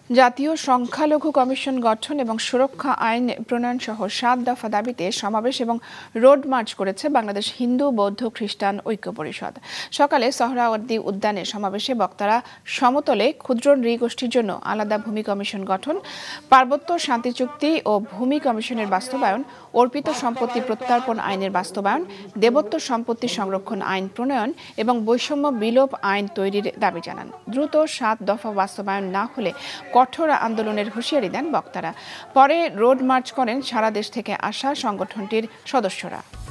জাতীয় সংখ্যালঘু কমিশন গঠন এবং সুরক্ষা আইন প্রণয়ন সহ ৭ দফা দাবিতে সমাবেশ এবং রোড মার্চ করেছে বাংলাদেশ হিন্দু বৌদ্ধ খ্রিস্টান ঐক্য পরিষদ। সকালে সোহরাওয়ার্দী উদ্যানে সমাবেশে বক্তারা সমতলে ক্ষুদ্র নৃগোষ্ঠীর জন্য আলাদা ভূমি কমিশন গঠন, পার্বত্য শান্তি চুক্তি ও ভূমি কমিশনের বাস্তবায়ন, অর্পিত সম্পত্তি প্রত্যার্পণ আইনের বাস্তবায়ন, দেবত্ব সম্পত্তি সংরক্ষণ আইন প্রণয়ন এবং বৈষম্য বিলোপ আইন তৈরির দাবি জানান। দ্রুত ৭ দফা বাস্তবায়ন না হলে কঠোর আন্দোলনের হুঁশিয়ারি দেন বক্তারা। পরে রোড মার্চ করেন সারা দেশ থেকে আসা সংগঠনটির সদস্যরা।